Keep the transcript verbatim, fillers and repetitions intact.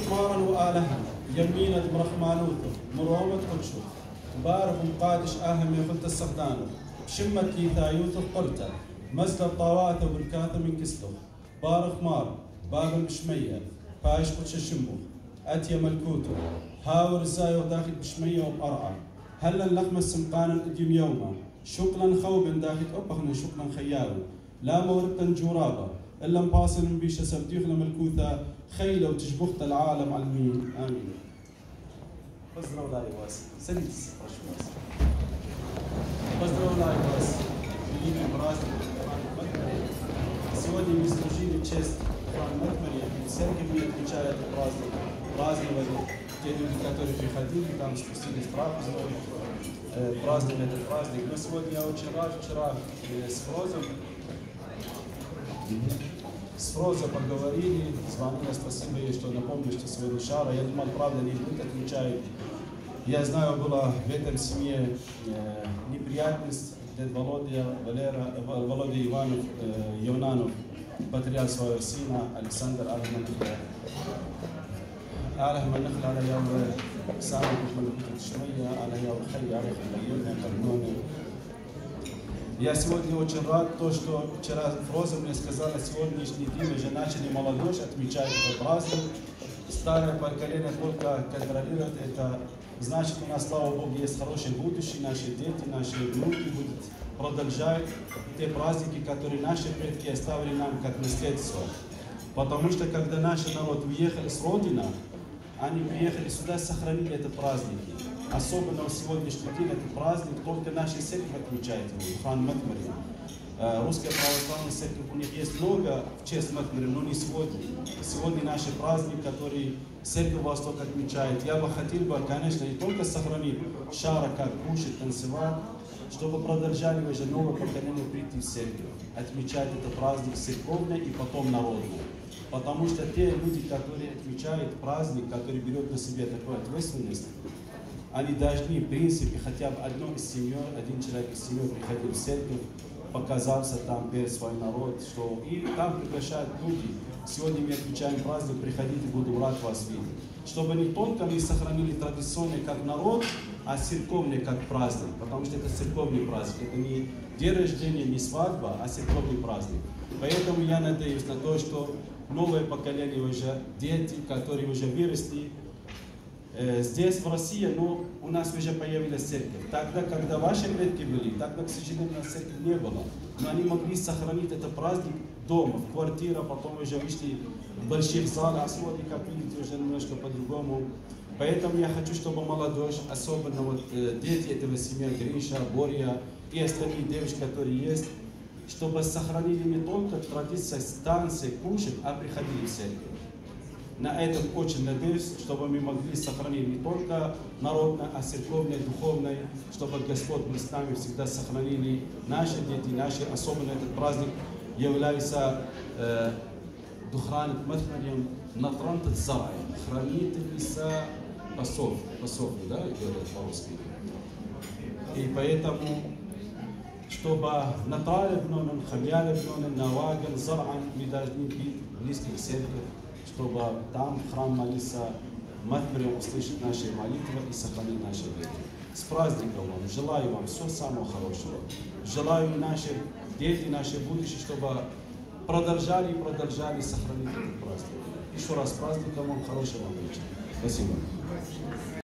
مارا وآلها يمينة برخمانوثو مرومة قدشو بارف مقادش آهم يخلت السقدانو شمت كيثا يوثو قلتا مزل الطاوات وبركاثة من كسلو بارخ مار باب المشمية بايش قدش الشمو أتيا ملكوتو هاور الزايو داخل بشمية وبأرعى هلا اللخمة السمقانا الأديم يوما شكلا خوبا داخل أبخنا شكلا خياوي لا مورتا جورابا إلا مباصل بيشا سبديخنا ملكوثة خيلة وتشبخت العالم على المين آمين. بزروا لا يواس سلس رشواس بزروا لا يواس بيجي براس سوادي مستوجين تشيست فان متمري سيرك مية بيشاية براس براس ولا تيجي ديكاتوري في خديم كان سبستين استراف براس من البراس دي بس ودي أو شراج شراج سفروزم Спроса поговорили, звонила, спасибо ей, что напомнили, что сегодня шара. Я думал, правда, не будет отвечать. Я знаю, была в этом семье э, неприятность. Дед Володя, Валера, Володя Иванов, э, Юнанов потерял своего сына, Александр Алхман. Алхман нахл على يوم سامي بملكوت شوية على يوم خي على خلينا قانوني. Я сегодня очень рад, то, что вчера Фроза мне сказала, сегодняшний день уже начали молодежь отмечать этот праздник. Старое поколение только контролирует это. Значит, у нас, слава Богу, есть хорошее будущее, наши дети, наши внуки будут продолжать те праздники, которые наши предки оставили нам как наследство. Потому что, когда наш народ уехали с родины, они приехали сюда, сохранили этот праздник. Особенно в сегодняшний день этот праздник только наши церкви отмечают его, Хан Матмарин. Русская православная церковь, у них есть много в честь Матмарин, но не сегодня. Сегодня наш праздник, который церковь Восток отмечает. Я бы хотел бы, конечно, не только сохранить шара, как кушать, танцевать, чтобы продолжали уже новое поколение прийти в церковь, отмечать этот праздник церковный и потом народный. Потому что те люди, которые отмечают праздник, которые берут на себя такую ответственность, они должны, в принципе, хотя бы одной из семьи, один человек из семьи приходил в церковь, показался там перед своим народом, что и там приглашают люди. Сегодня мы отмечаем праздник, приходите, буду рад вас видеть. Чтобы не только мы сохранили традиционный как народ, а церковный как праздник, потому что это церковный праздник, это не день рождения, не свадьба, а церковный праздник. Поэтому я надеюсь на то, что новое поколение уже, дети, которые уже выросли, здесь, в России, ну, у нас уже появилась церковь. Тогда, когда ваши предки были, тогда, к сожалению, у нас церкви не было. Но они могли сохранить этот праздник дома, в квартире, потом уже вышли в больших залах. А сегодня, как видите, уже немножко по-другому. Поэтому я хочу, чтобы молодежь, особенно вот дети этого семьи, Гриша, Боря и остальные девушки, которые есть, чтобы сохранили не только традиции танцы, кушать, а приходили в церковь. На этом очень надеюсь, чтобы мы могли сохранить не только народное, а церковное, духовное, чтобы Господь мы с нами всегда сохранили наши дети, наши, особенно этот праздник является э, Духранит Матмарин Натрант Царай, хранитель леса посов, посов, да, говорят по-русски. И поэтому, чтобы Наталья Бнонен, Хамьяля Бнонен, Наваган, Заран, мы должны быть близки к церкви, чтобы там храм молиться, Матмарин услышит наши молитвы и сохранит наши веры. С праздником вам! Желаю вам всего самого хорошего. Желаю нашим детям, нашим будущим, чтобы продолжали и продолжали сохранить этот праздник. Еще раз с праздником вам, хорошего вам вечера. Спасибо.